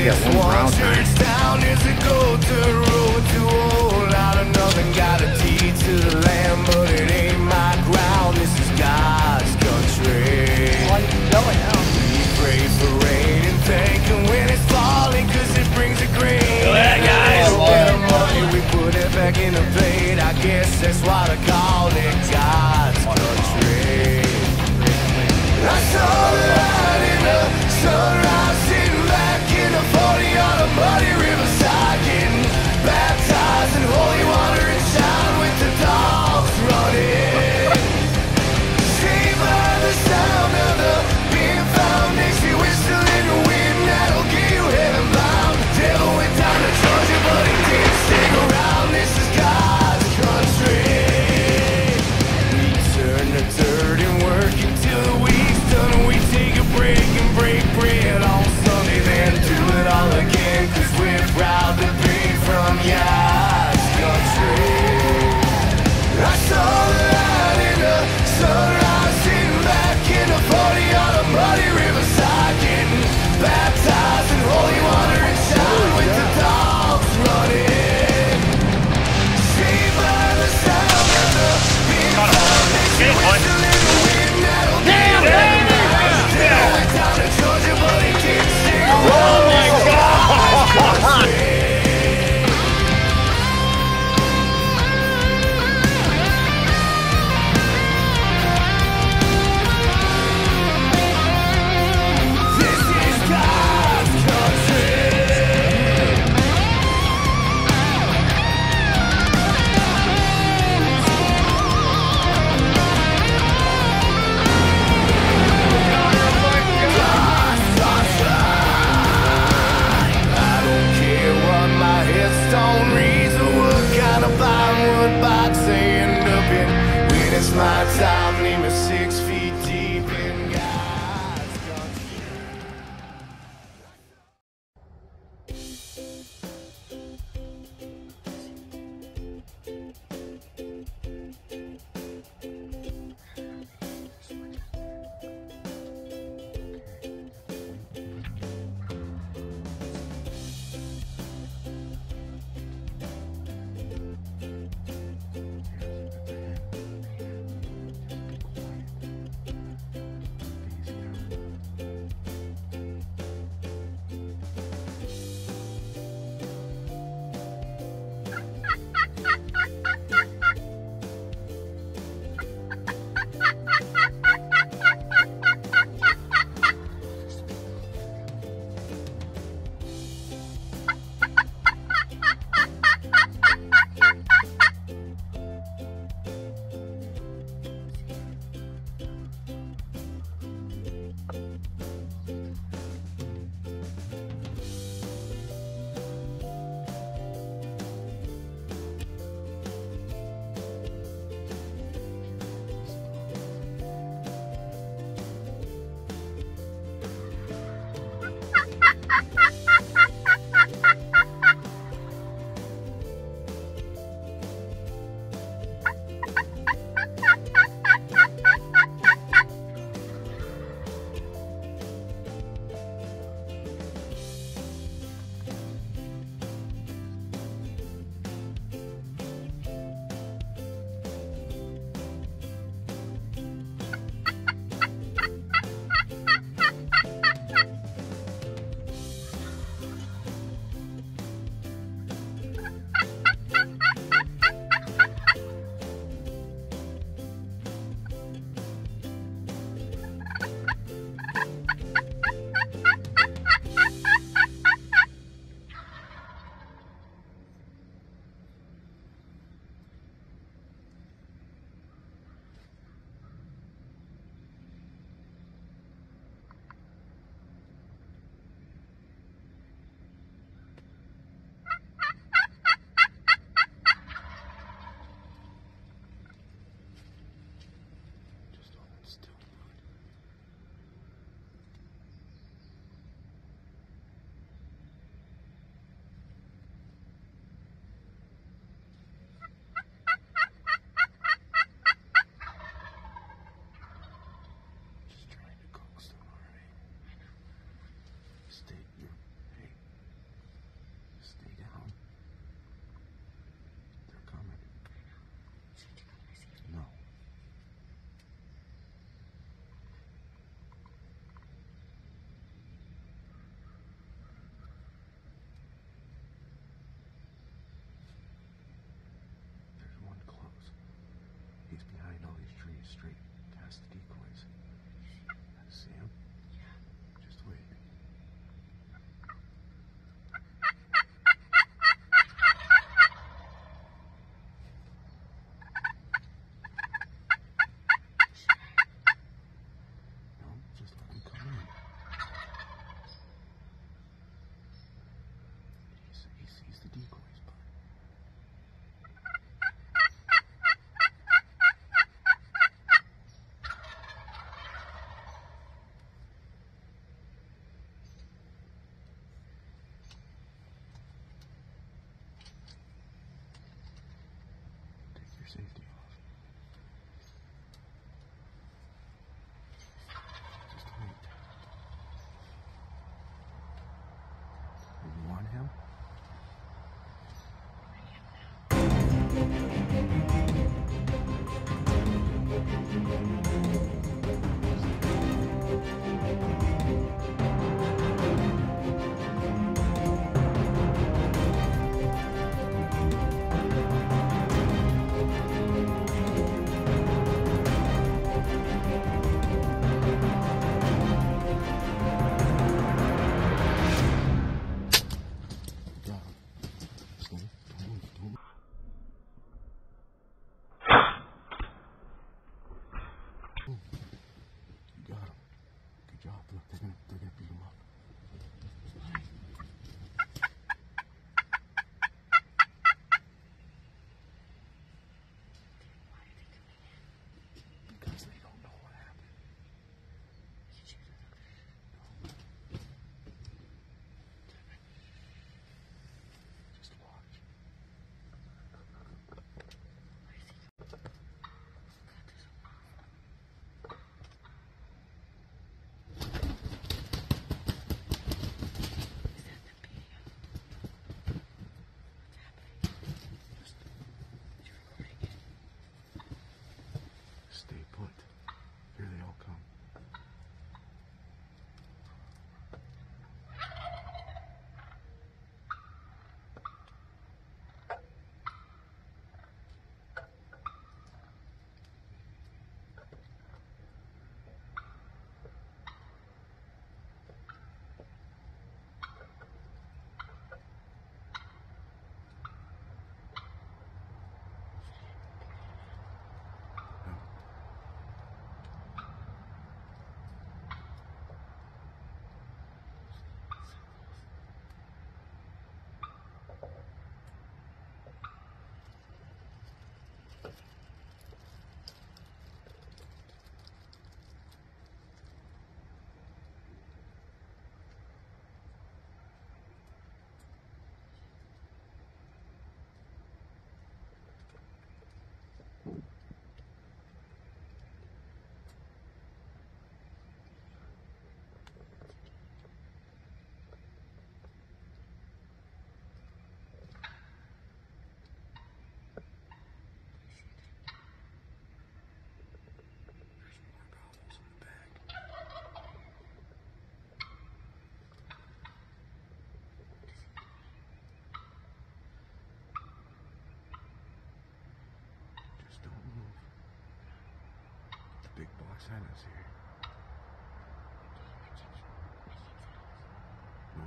got one brown time. Down is a gold to road to old. Out of nothing, got a deed to the land, but it ain't my ground. This is God's country. Why are you going now? We pray for rain and thank Him when it's falling, 'cause it brings a grain. guys. Money, we put it back in the plate. I guess that's why they call it God's country. I saw the light in the sunrise, sitting back in the 40 on a muddy riverside, getting baptized in holy water and shine with the dogs running. Saved by the sound of the being found, makes you whistle in the wind, that'll get you heaven bound. Devil went down to Georgia, but he didn't stick around. This is God's country. We turn to dirt and work until the week's done. We him. Big box Hannah's here. No.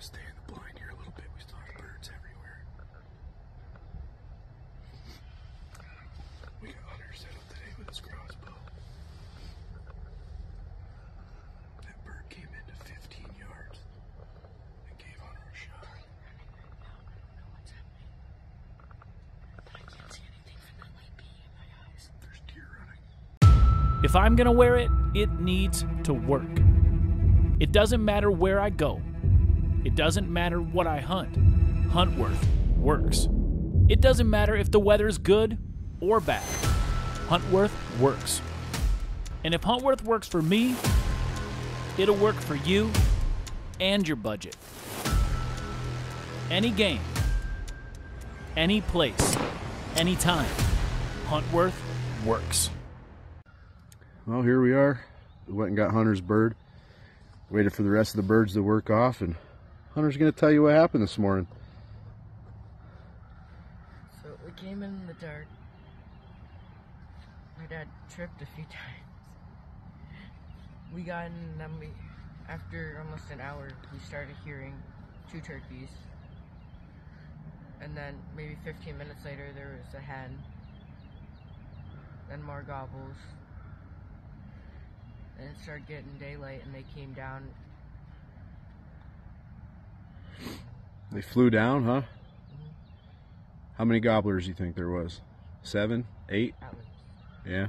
stay in the blind here a little bit. We still have birds everywhere. We got Hunter set up today with his crossbow. That bird came into 15 yards and gave Hunter a shot. I don't know what's happening. But I can't see anything from that light being in my eyes. There's deer running. If I'm gonna wear it, it needs to work. It doesn't matter where I go. It doesn't matter what I hunt. Huntworth works. It doesn't matter if the weather's good or bad. Huntworth works. And if Huntworth works for me, it'll work for you and your budget. Any game, any place, anytime, Huntworth works. Well, here we are. We went and got Hunter's bird. Waited for the rest of the birds to work off, and Hunter's going to tell you what happened this morning. So we came in the dark. My dad tripped a few times. We got in, and then after almost an hour, we started hearing 2 turkeys. And then maybe 15 minutes later, there was a hen. Then more gobbles. And it started getting daylight, and they came down. They flew down, huh? Mm-hmm. How many gobblers do you think there was? 7? 8? At least. Yeah.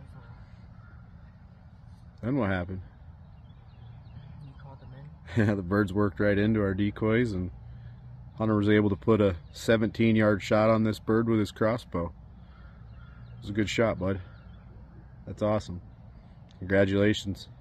Then what happened? You called them in? Yeah, the birds worked right into our decoys, and Hunter was able to put a 17-yard shot on this bird with his crossbow. It was a good shot, bud. That's awesome. Congratulations.